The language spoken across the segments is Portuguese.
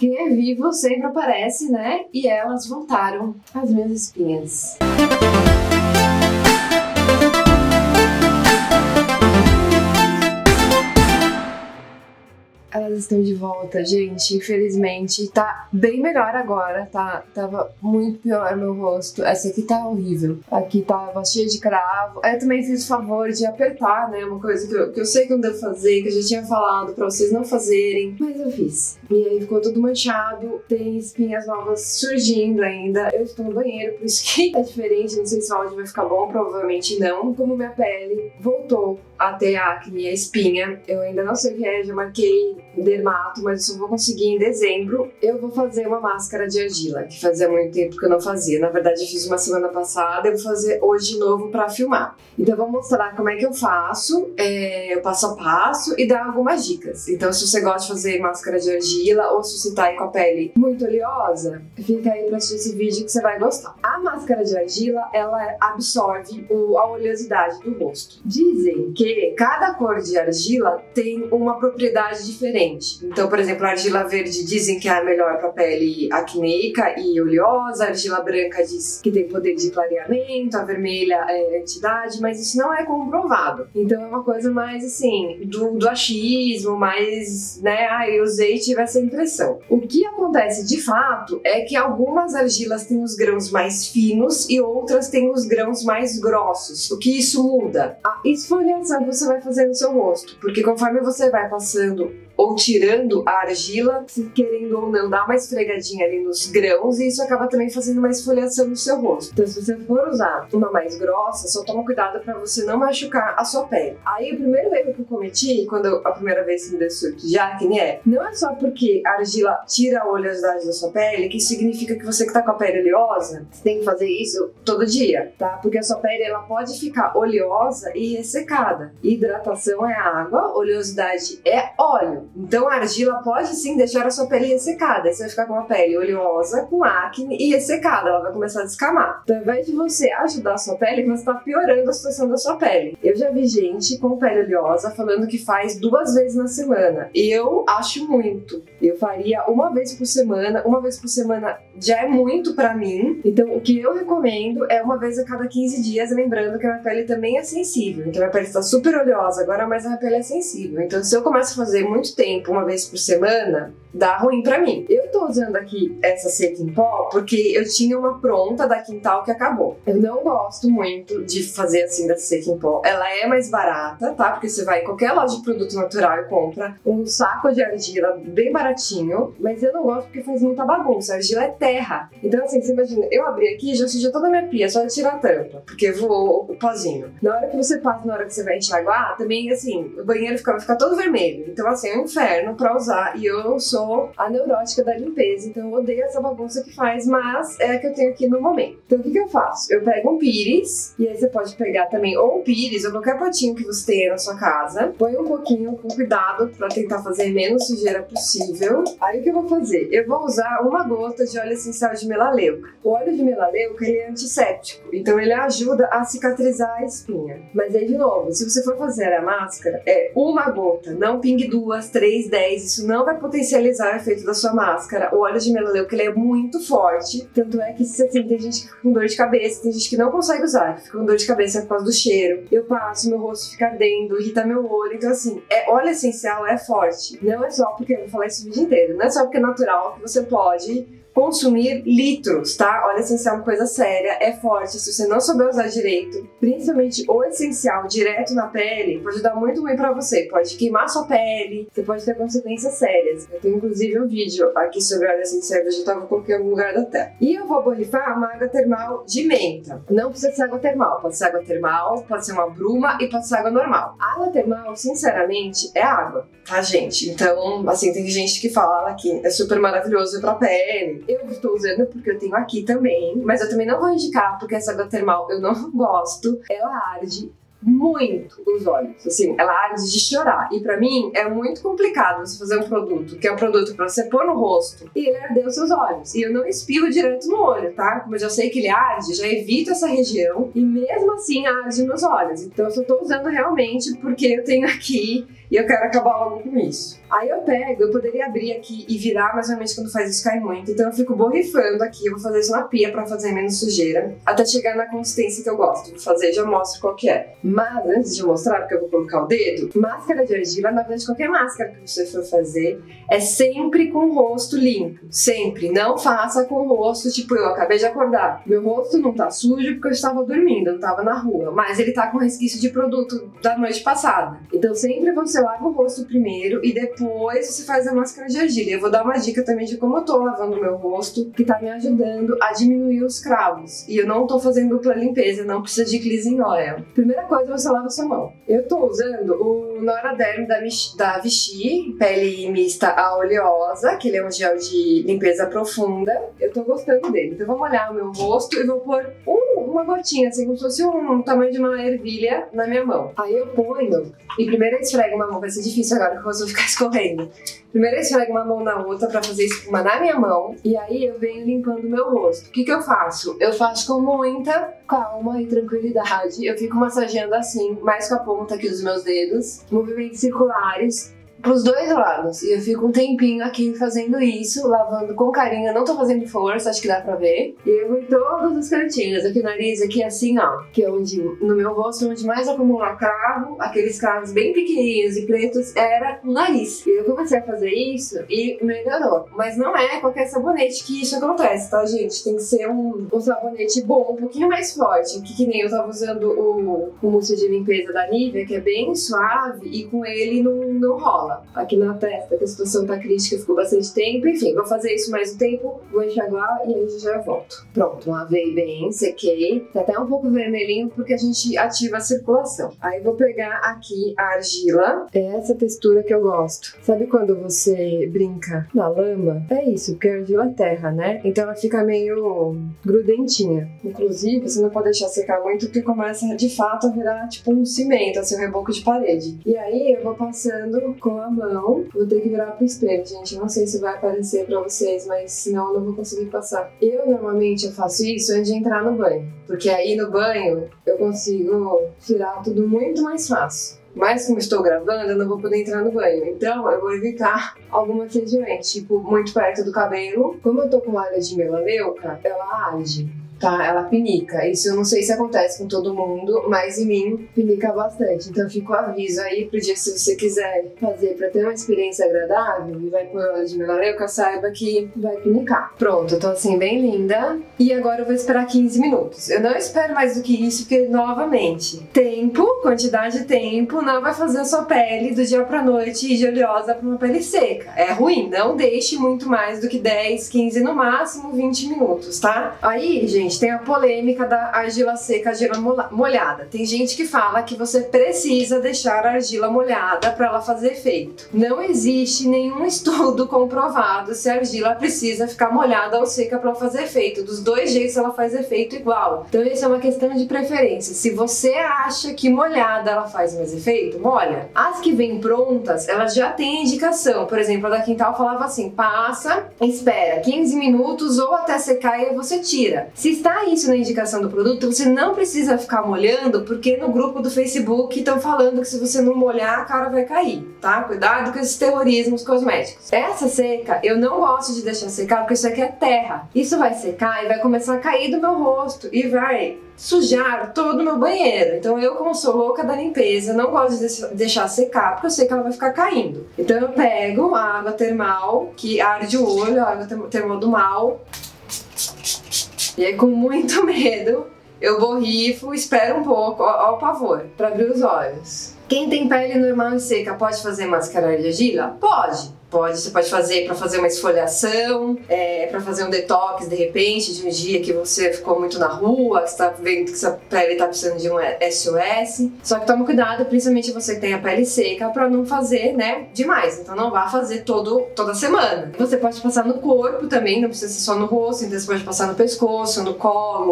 Quem é vivo sempre aparece, né? E elas voltaram, as minhas espinhas. Elas estão de volta, gente. Infelizmente, tá bem melhor agora, tá? Tava muito pior meu rosto. Essa aqui tá horrível. Aqui tava cheia de cravo. Eu também fiz o favor de apertar, né? Uma coisa que eu sei que não devo fazer, que eu já tinha falado pra vocês não fazerem. Mas eu fiz. E aí ficou tudo manchado. Tem espinhas novas surgindo ainda. Eu estou no banheiro, por isso que é diferente. Não sei se o áudio vai ficar bom, provavelmente não. Como minha pele voltou a ter acne, a espinha, eu ainda não sei o que é, já marquei dermato, mas eu só vou conseguir em dezembro. Eu vou fazer uma máscara de argila, que fazia muito tempo que eu não fazia. Na verdade, eu fiz uma semana passada, eu vou fazer hoje de novo pra filmar. Então, eu vou mostrar como é que eu faço, o passo a passo, e dar algumas dicas. Então, se você gosta de fazer máscara de argila, ou se você tá aí com a pele muito oleosa, fica aí pra assistir esse vídeo que você vai gostar. A máscara de argila, ela absorve a oleosidade do rosto. Dizem que cada cor de argila tem uma propriedade diferente. Então, por exemplo, a argila verde dizem que é a melhor para pele acneica e oleosa, a argila branca diz que tem poder de clareamento, a vermelha é antidade, mas isso não é comprovado. Então é uma coisa mais assim, do achismo, mais, né, eu usei e tive essa impressão. O que acontece de fato é que algumas argilas têm os grãos mais finos e outras têm os grãos mais grossos. O que isso muda? A esfoliação que você vai fazer no seu rosto, porque conforme você vai passando ou tirando a argila, querendo ou não, dá uma esfregadinha ali nos grãos e isso acaba também fazendo uma esfoliação no seu rosto. Então, se você for usar uma mais grossa, só toma cuidado para você não machucar a sua pele. Aí, o primeiro erro que eu cometi, a primeira vez que me deu surto de acne não é só porque a argila tira a oleosidade da sua pele, que significa que você que tá com a pele oleosa, você tem que fazer isso todo dia, tá? Porque a sua pele, ela pode ficar oleosa e ressecada. Hidratação é água, oleosidade é óleo. Então a argila pode sim deixar a sua pele ressecada. Aí você vai ficar com uma pele oleosa, com acne e ressecada. Ela vai começar a descamar. Então, ao invés de você ajudar a sua pele, você está piorando a situação da sua pele. Eu já vi gente com pele oleosa falando que faz 2 vezes na semana. Eu acho muito. Eu faria uma vez por semana. Uma vez por semana já é muito pra mim. Então o que eu recomendo é uma vez a cada 15 dias, lembrando que a minha pele também é sensível. Então a minha pele está super oleosa agora, mas a minha pele é sensível. Então se eu começo a fazer muito tempo, uma vez por semana, dá ruim pra mim. Eu tô usando aqui essa seca em pó porque eu tinha uma pronta da Quintal que acabou. Eu não gosto muito de fazer assim da seca em pó. Ela é mais barata, tá? Porque você vai em qualquer loja de produto natural e compra um saco de argila bem baratinho, mas eu não gosto porque faz muita bagunça. A argila é terra. Então assim, você imagina, eu abri aqui e já sujou toda a minha pia, só de tirar a tampa, porque voou o pozinho. Na hora que você passa, na hora que você vai enxaguar, também assim, o banheiro vai ficar todo vermelho. Então assim, é um inferno pra usar e eu sou a neurótica da limpeza, então eu odeio essa bagunça que faz, mas é a que eu tenho aqui no momento. Então o que eu faço? Eu pego um pires, e aí você pode pegar também ou um pires ou qualquer potinho que você tenha na sua casa, põe um pouquinho com cuidado pra tentar fazer menos sujeira possível. Aí o que eu vou fazer? Eu vou usar uma gota de óleo essencial de melaleuca. O óleo de melaleuca, ele é antisséptico, então ele ajuda a cicatrizar a espinha. Mas aí de novo, se você for fazer a máscara, é uma gota, não pingue 2, 3, 10, isso não vai potencializar o efeito da sua máscara. O óleo de melaleuca, ele é muito forte, tanto é que assim, tem gente que fica com dor de cabeça, tem gente que não consegue usar, que fica com dor de cabeça por causa do cheiro. Eu passo, meu rosto fica ardendo, irrita meu olho, então assim, óleo essencial é forte. Não é só porque, eu vou falar isso o vídeo inteiro, não é só porque é natural que você pode consumir litros, tá? Óleo essencial é uma coisa séria, é forte. Se você não souber usar direito, principalmente o essencial direto na pele, pode dar muito ruim pra você. Pode queimar sua pele, você pode ter consequências sérias. Eu tenho inclusive um vídeo aqui sobre óleo essencial vegetal, vou colocar em algum lugar da tela. E eu vou borrifar uma água termal de menta. Não precisa ser água termal, pode ser água termal, pode ser uma bruma e pode ser água normal. A água termal, sinceramente, é água, tá, gente? Então, assim, tem gente que fala que é super maravilhoso pra pele. Eu estou usando porque eu tenho aqui também, mas eu também não vou indicar porque essa água termal eu não gosto. Ela arde muito os olhos, assim, ela arde de chorar. E pra mim é muito complicado você fazer um produto que é um produto pra você pôr no rosto e ele arder os seus olhos. E eu não espirro direto no olho, tá? Como eu já sei que ele arde, já evito essa região e mesmo assim arde nos olhos. Então eu só tô usando realmente porque eu tenho aqui e eu quero acabar logo com isso. Aí eu poderia abrir aqui e virar, mas realmente quando faz isso cai muito. Então eu fico borrifando aqui, eu vou fazer isso na pia pra fazer menos sujeira, até chegar na consistência que eu gosto. Vou fazer e já mostro qual que é. Mas antes de mostrar, porque eu vou colocar o dedo, máscara de argila, na verdade qualquer máscara que você for fazer, é sempre com o rosto limpo. Sempre. Não faça com o rosto, tipo, eu acabei de acordar. Meu rosto não tá sujo porque eu estava dormindo, eu não tava na rua. Mas ele tá com resquício de produto da noite passada. Então sempre você lava o rosto primeiro e depois você faz a máscara de argila. Eu vou dar uma dica também de como eu tô lavando o meu rosto, que tá me ajudando a diminuir os cravos. E eu não tô fazendo dupla limpeza, não precisa de cleansing oil. Primeira coisa, você lava a sua mão. Eu tô usando o Noraderm da Vichy, pele mista a oleosa, que ele é um gel de limpeza profunda. Eu tô gostando dele. Então eu vou molhar o meu rosto e vou pôr uma gotinha, assim, como se fosse um tamanho de uma ervilha na minha mão. Aí eu ponho, e primeiro eu esfrego uma mão, vai ser difícil agora que o rosto vai ficar escorrendo. Primeiro eu esfrego uma mão na outra pra fazer espuma na minha mão, e aí eu venho limpando o meu rosto. O que eu faço? Eu faço com muita calma e tranquilidade. Eu fico massageando assim, mais com a ponta aqui dos meus dedos, movimentos circulares, pros dois lados. E eu fico um tempinho aqui fazendo isso, lavando com carinho. Eu não tô fazendo força, acho que dá pra ver. E eu vou em todos os cantinhos. Aqui o nariz, aqui assim, ó. Que é onde, no meu rosto, onde mais acumula cravo, aqueles cravos bem pequenininhos e pretos, era o nariz. E eu comecei a fazer isso e melhorou. Mas não é qualquer sabonete que isso acontece, tá, gente? Tem que ser um sabonete bom, um pouquinho mais forte. Que nem eu tava usando o mousse de limpeza da Nivea, que é bem suave, e com ele não rola. Aqui na testa, que a situação tá crítica, ficou bastante tempo. Enfim, vou fazer isso mais um tempo, vou enxaguar e aí já volto. Pronto, lavei bem, sequei. Tá até um pouco vermelhinho porque a gente ativa a circulação. Aí vou pegar aqui a argila. É essa textura que eu gosto. Sabe quando você brinca na lama? É isso, porque a argila é terra, né? Então ela fica meio grudentinha. Inclusive, você não pode deixar secar muito porque começa de fato a virar tipo um cimento, assim, um reboco de parede. E aí eu vou passando com a mão, vou ter que virar pro espelho, gente. Eu não sei se vai aparecer pra vocês, mas senão eu não vou conseguir passar. Normalmente eu faço isso antes de entrar no banho, porque aí no banho eu consigo tirar tudo muito mais fácil. Mas como estou gravando, eu não vou poder entrar no banho. Então eu vou evitar algumas regiões, tipo muito perto do cabelo. Como eu tô com óleo de melaleuca, ela arde. Tá, ela pinica. Isso eu não sei se acontece com todo mundo, mas em mim pinica bastante. Então fica o aviso aí pro dia, se você quiser fazer pra ter uma experiência agradável e vai pôr óleo de melaleuca, saiba que vai pinicar. Pronto, eu tô assim bem linda. E agora eu vou esperar 15 minutos. Eu não espero mais do que isso, porque novamente, tempo, quantidade de tempo, não vai fazer a sua pele do dia pra noite ir de oleosa pra uma pele seca. É ruim, não deixe muito mais do que 10, 15, no máximo 20 minutos, tá? Aí, gente, tem a polêmica da argila seca, argila molhada. Tem gente que fala que você precisa deixar a argila molhada para ela fazer efeito. Não existe nenhum estudo comprovado se a argila precisa ficar molhada ou seca para fazer efeito. Dos dois jeitos ela faz efeito igual. Então isso é uma questão de preferência. Se você acha que molhada ela faz mais efeito, molha. As que vêm prontas, elas já têm indicação. Por exemplo, a da Quintal falava assim, passa, espera 15 minutos ou até secar e aí você tira. Se está isso na indicação do produto, você não precisa ficar molhando, porque no grupo do Facebook estão falando que se você não molhar, a cara vai cair, tá? Cuidado com esses terrorismos cosméticos. Essa seca, eu não gosto de deixar secar, porque isso aqui é terra. Isso vai secar e vai começar a cair do meu rosto e vai sujar todo o meu banheiro. Então eu, como sou louca da limpeza, não gosto de deixar secar, porque eu sei que ela vai ficar caindo. Então eu pego a água termal, que arde o olho, a água termal do mal, e aí com muito medo eu borrifo, espero um pouco, ó o pavor, pra abrir os olhos. Quem tem pele normal e seca pode fazer máscara de argila? Pode. Você pode fazer para fazer uma esfoliação, para fazer um detox de repente, de um dia que você ficou muito na rua, que você tá vendo que sua pele tá precisando de um SOS. Só que toma cuidado, principalmente você que tem a pele seca, para não fazer, né, demais. Então não vá fazer toda semana. Você pode passar no corpo também, não precisa ser só no rosto, então você pode passar no pescoço, no colo,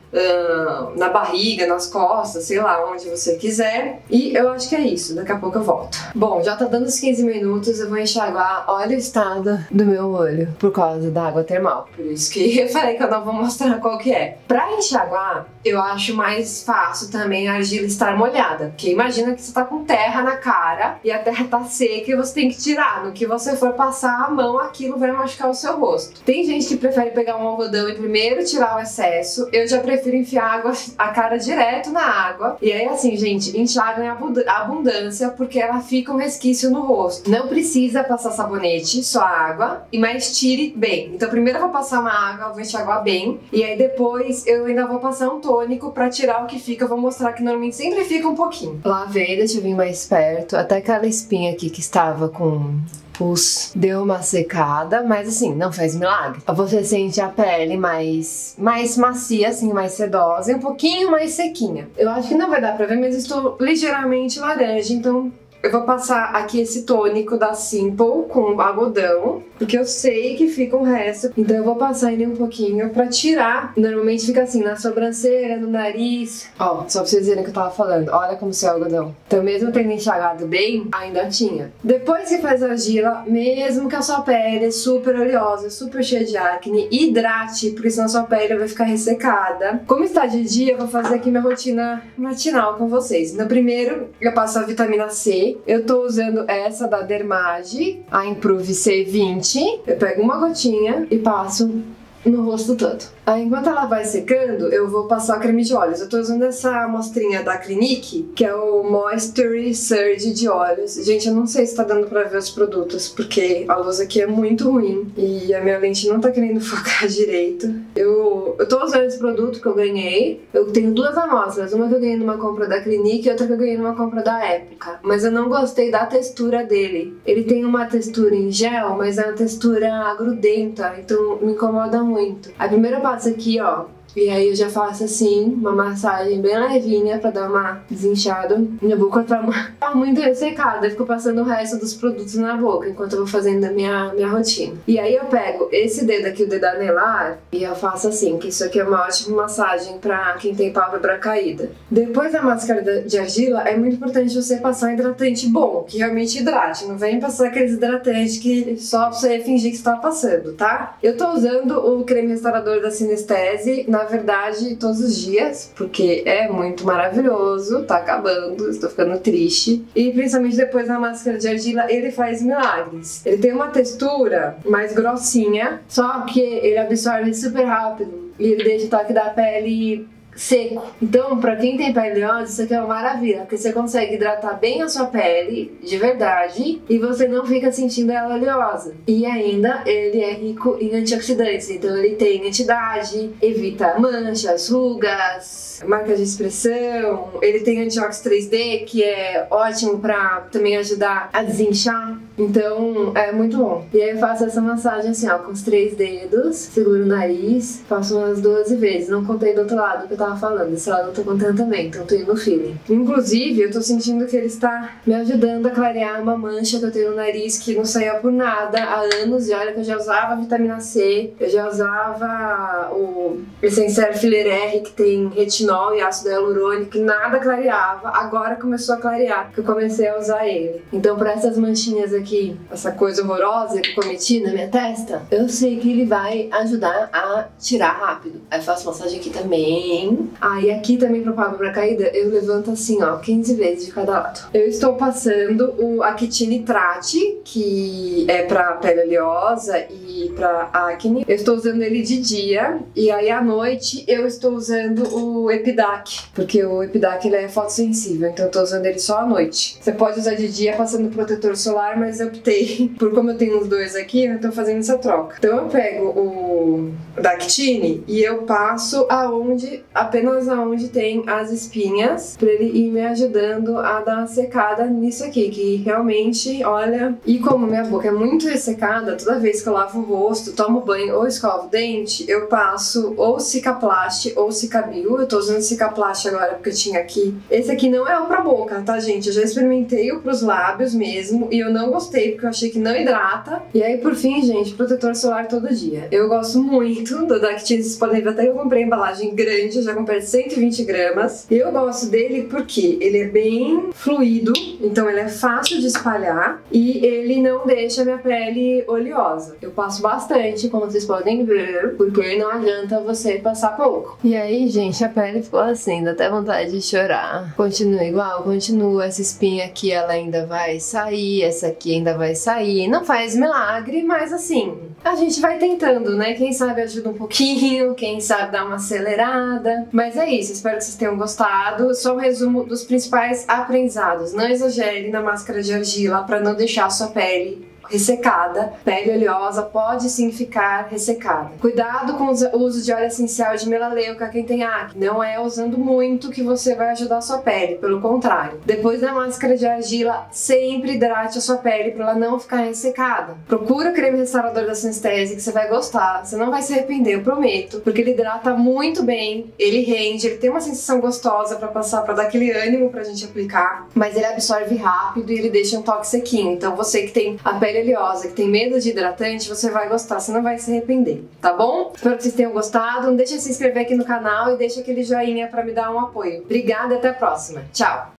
na barriga, nas costas, sei lá, onde você quiser. E eu acho que é isso, daqui a pouco eu volto. Bom, já tá dando os 15 minutos, eu vou enxaguar. Olha o estado do meu olho por causa da água termal. Por isso que eu falei que eu não vou mostrar qual que é. Pra enxaguar, eu acho mais fácil também a argila estar molhada. Porque imagina que você tá com terra na cara e a terra tá seca e você tem que tirar. No que você for passar a mão, aquilo vai machucar o seu rosto. Tem gente que prefere pegar um algodão e primeiro tirar o excesso. Eu já prefiro enfiar a cara direto na água. E aí assim, gente, enxaga em abundância porque ela fica um resquício no rosto. Não precisa passar sabonete, só água. Mas tire bem. Então primeiro eu vou passar uma água, eu vou enxaguar bem. E aí depois eu ainda vou passar um tônico pra tirar o que fica. Eu vou mostrar que normalmente sempre fica um pouquinho. Lavei, deixa eu vir mais perto. Até aquela espinha aqui que estava com pus deu uma secada, mas assim, não faz milagre. Você sente a pele mais macia, assim, mais sedosa e um pouquinho mais sequinha. Eu acho que não vai dar pra ver, mas eu estou ligeiramente laranja, então eu vou passar aqui esse tônico da Simple com algodão, porque eu sei que fica um resto. Então eu vou passar ele um pouquinho pra tirar. Normalmente fica assim, na sobrancelha, no nariz. Ó, só pra vocês verem o que eu tava falando. Olha como se é algodão. Então mesmo tendo enxagado bem, ainda tinha. Depois que faz a argila, mesmo que a sua pele é super oleosa, super cheia de acne, hidrate, porque senão a sua pele vai ficar ressecada. Como está de dia, eu vou fazer aqui minha rotina matinal com vocês. No primeiro, eu passo a vitamina C. Eu tô usando essa da Dermage, a Improve C20. Eu pego uma gotinha e passo no rosto todo. Aí, enquanto ela vai secando, eu vou passar creme de olhos. Eu tô usando essa amostrinha da Clinique, que é o Moisture Surge de olhos. Gente, eu não sei se tá dando pra ver os produtos, porque a luz aqui é muito ruim e a minha lente não tá querendo focar direito. Eu tô usando esse produto que eu ganhei. Eu tenho duas amostras, uma que eu ganhei numa compra da Clinique e outra que eu ganhei numa compra da Época. Mas eu não gostei da textura dele. Ele tem uma textura em gel, mas é uma textura grudenta, então me incomoda muito. A primeira passo aqui, ó, e aí eu já faço assim, uma massagem bem levinha pra dar uma desinchada. Minha boca tá muito ressecada, eu fico passando o resto dos produtos na boca enquanto eu vou fazendo a minha rotina. E aí eu pego esse dedo aqui, o dedo anelar, e eu faço assim, que isso aqui é uma ótima massagem pra quem tem pálpebra caída. Depois da máscara de argila, é muito importante você passar um hidratante bom, que realmente hidrate. Não vem passar aqueles hidratantes que só pra você fingir que você tá passando, tá? Eu tô usando o creme restaurador da Sinestese, na verdade, todos os dias, porque é muito maravilhoso, tá acabando, estou ficando triste. E principalmente depois da máscara de argila, ele faz milagres. Ele tem uma textura mais grossinha, só que ele absorve super rápido e ele deixa o toque da pele seco. Então, pra quem tem pele oleosa, isso aqui é uma maravilha, porque você consegue hidratar bem a sua pele, de verdade, e você não fica sentindo ela oleosa. E ainda, ele é rico em antioxidantes, então ele tem anti-idade, evita manchas, rugas, marcas de expressão, ele tem antiox 3D, que é ótimo pra também ajudar a desinchar. Então, é muito bom. E aí eu faço essa massagem assim, ó, com os 3 dedos, seguro o nariz, faço umas 12 vezes. Não contei do outro lado que eu tava falando, esse lado eu tô contando também, então tô indo no feeling. Inclusive, eu tô sentindo que ele está me ajudando a clarear uma mancha que eu tenho no nariz que não saía por nada há anos. E olha que eu já usava vitamina C, eu já usava o Essential Filler R, que tem retinol e ácido hialurônico, que nada clareava. Agora começou a clarear, que eu comecei a usar ele. Então, pra essas manchinhas aqui, essa coisa horrorosa que eu cometi na minha testa, eu sei que ele vai ajudar a tirar rápido. Aí eu faço massagem aqui também. Aí aqui também pra pálpebra caída, eu levanto assim, ó, 15 vezes de cada lado. Eu estou passando o Actine Trate, que é pra pele oleosa e pra acne. Eu estou usando ele de dia, e aí à noite eu estou usando o Epidac, porque o Epidac ele é fotossensível, então eu tô usando ele só à noite. Você pode usar de dia passando protetor solar, mas eu optei, por como eu tenho os dois aqui, eu tô fazendo essa troca. Então eu pego o Actine e eu passo apenas aonde tem as espinhas, pra ele ir me ajudando a dar uma secada nisso aqui, que realmente, olha... E como minha boca é muito ressecada, toda vez que eu lavo o rosto, tomo banho ou escovo o dente, eu passo ou Cicaplast ou Cicabil. Eu tô usando Cicaplast agora porque eu tinha aqui. Esse aqui não é o pra boca, tá, gente? Eu já experimentei o pros lábios mesmo e eu não gostei porque eu achei que não hidrata. E aí, por fim, gente, protetor solar todo dia. Eu gosto muito do Actine, vocês podem ver até que eu comprei embalagem grande, eu vai comprar de 120 gramas. Eu gosto dele porque ele é bem fluido, então ele é fácil de espalhar e ele não deixa a minha pele oleosa. Eu passo bastante, como vocês podem ver, porque não adianta você passar pouco. E aí, gente, a pele ficou assim, dá até vontade de chorar. Continua igual, continua. Essa espinha aqui, ela ainda vai sair, essa aqui ainda vai sair. Não faz milagre, mas assim, a gente vai tentando, né? Quem sabe ajuda um pouquinho, quem sabe dá uma acelerada. Mas é isso, espero que vocês tenham gostado. Só um resumo dos principais aprendizados. Não exagere na máscara de argila para não deixar a sua pele ressecada. Pele oleosa pode sim ficar ressecada. Cuidado com o uso de óleo essencial de melaleuca, quem tem acne. Não é usando muito que você vai ajudar a sua pele, pelo contrário. Depois da máscara de argila, sempre hidrate a sua pele para ela não ficar ressecada. Procura o creme restaurador da Sinstese, que você vai gostar, você não vai se arrepender, eu prometo, porque ele hidrata muito bem, ele rende, ele tem uma sensação gostosa para passar, para dar aquele ânimo pra gente aplicar, mas ele absorve rápido e ele deixa um toque sequinho. Então você que tem a pele oleosa, que tem medo de hidratante, você vai gostar, você não vai se arrepender, tá bom? Espero que vocês tenham gostado, não deixa de se inscrever aqui no canal e deixa aquele joinha pra me dar um apoio. Obrigada e até a próxima. Tchau!